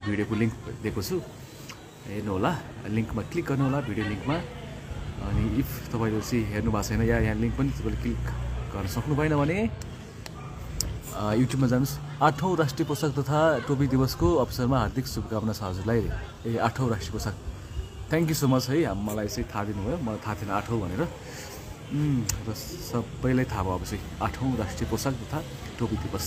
भिडियोको link दिएको छु, हेर्नु होला। लिङ्कमा क्लिक गर्नु होला, भिडियो लिङ्कमा। अनि इफ तपाईँले चाहिँ हेर्नु भएको छैन या यहाँ लिङ्क पनि तपाईँले क्लिक गर्न सक्नु भएन भने युट्युबमा जानुहोस्। 8औं राष्ट्रिय पोसाक तथा टोपी दिवसको अवसरमा हार्दिक शुभकामना छ हजुरलाई। 8औं राष्ट्रिय पोसाक, थ्याङ्क यू सो मच है। मलाई चाहिँ थाहा दिनुभयो, मलाई थाहा थिएन 8औं भनेर। र सबैलाई थाहा भयो अब चाहिँ 8औं राष्ट्रिय पोसाक तथा टोपी दिवस।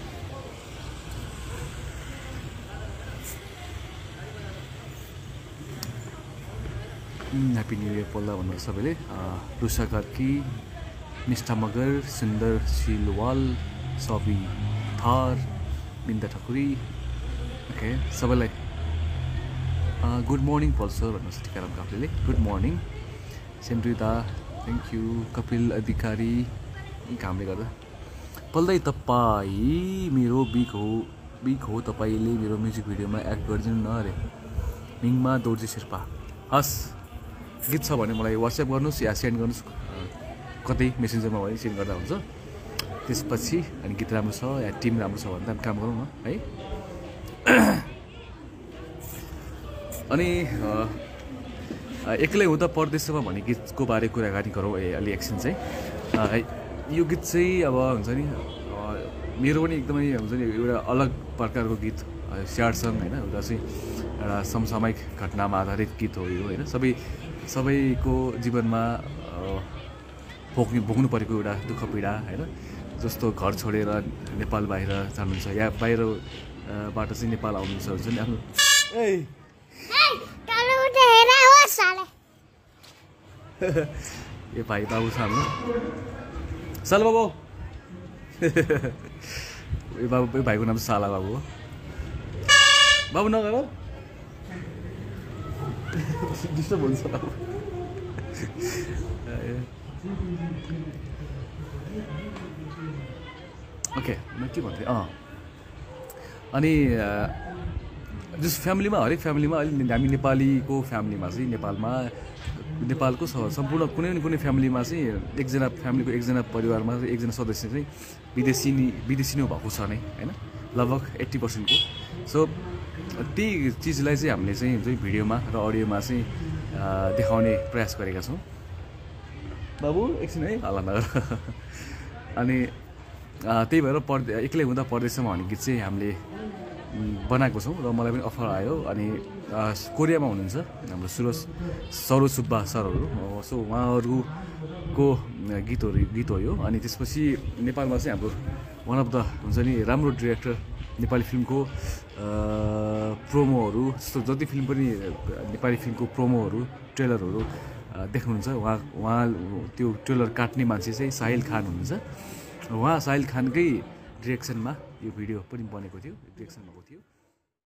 ह्याप्पी न्यू इयर पोल्दा भन्नु सबैले। रुषा कार्की, निष्ठा मगर, सुन्दर सिलवाल, सबी थार, बिन्दा ठकुरी, ओके सबैलाई गुड मर्निङ पल्सर भन्नुहोस् टिकाराम काफ्लेले। गुड मर्निङ सेन्ट्रिदा, थ्याङ्क यू। कपिल अधिकारी, कामले गर्दा। पल्दै तपाईँ मेरो बिग हो तपाईँले मेरो म्युजिक भिडियोमा एक्ट गरिदिनु न अरे। मिङमा दोर्जी शेर्पा, हस् गीत छ भने मलाई वाट्सएप गर्नुहोस् या सेन्ड गर्नुहोस्, कतै मेसेन्जरमा भयो सेन्ड गर्दा हुन्छ। त्यसपछि अनि गीत राम्रो छ या टिम राम्रो छ भने त काम गरौँ न है। अनि एक्लै हुँदा परदेशमा भन्ने गीतको बारे कुराकानी गरौँ अलि एकछिन चाहिँ। यो गीत चाहिँ अब हुन्छ नि मेरो पनि एकदमै हुन्छ नि एउटा अलग प्रकारको गीत, स्याड सङ होइन। एउटा चाहिँ एउटा समसामयिक घटनामा आधारित गीत हो यो होइन। सबैको जीवनमा भोग्नु परेको एउटा दुःख पीडा होइन। जस्तो घर छोडेर नेपाल बाहिर जानुहुन्छ या बाहिरबाट चाहिँ नेपाल आउनुहुन्छ हुन्छ नि आफ्नो। ए भाइ बाबु छ हाम्रो साला बाबु। ए बाबु, ए भाइको नाम साला बाबु हो। बाबु नगर डिस्टर्ब हुन्छ बाबु। ओके म के भन्थेँ अनि जस फ्यामिलीमा हरेक फ्यामिलीमा अहिले हामी नेपालीको फ्यामिलीमा चाहिँ नेपालको सम्पूर्ण कुनै न कुनै फ्यामिलीमा चाहिँ एकजना फ्यामिलीको एकजना परिवारमा चाहिँ एकजना सदस्य चाहिँ विदेशी नै भएको छ नै होइन, लगभग 80% को। सो त्यही चिजलाई चाहिँ हामीले चाहिँ हुन्छ भिडियोमा र अडियोमा चाहिँ देखाउने प्रयास गरेका छौँ। बाबु एकछिन है हल्ला नगर। अनि त्यही भएर एक्लै हुँदा परदेशमा भन्ने गीत चाहिँ हामीले बनाएको छौँ र मलाई पनि अफर आयो। अनि कोरियामा हुनुहुन्छ हाम्रो सरोज सुब्बा सरहरू, सो उहाँहरूको गीत हो यो। अनि त्यसपछि नेपालमा चाहिँ हाम्रो वान अफ द हुन्छ नि राम्रो डिरेक्टर नेपाली फिल्मको प्रोमोहरू जस्तो जति फिल्म पनि नेपाली फिल्मको प्रोमोहरू ट्रेलरहरू देख्नुहुन्छ, उहाँ त्यो ट्रेलर काट्ने मान्छे चाहिँ साहिल खान हुनुहुन्छ। उहाँ साहिल खानकै डिरेक्सनमा यो भिडियो पनि बनेको थियो, डिरेक्सन भएको थियो।